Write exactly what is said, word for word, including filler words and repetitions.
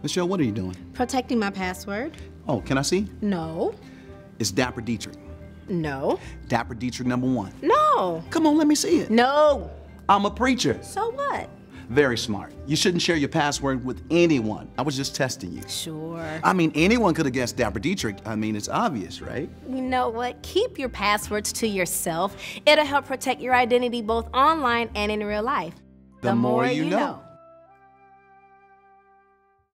Michelle, what are you doing? Protecting my password. Oh, can I see? No. It's Dapper Deitrick. No. Dapper Deitrick number one. No. Come on, let me see it. No. I'm a preacher. So what? Very smart. You shouldn't share your password with anyone. I was just testing you. Sure. I mean, anyone could have guessed Dapper Deitrick. I mean, it's obvious, right? You know what? Keep your passwords to yourself. It'll help protect your identity both online and in real life. The, the more, more you know. know.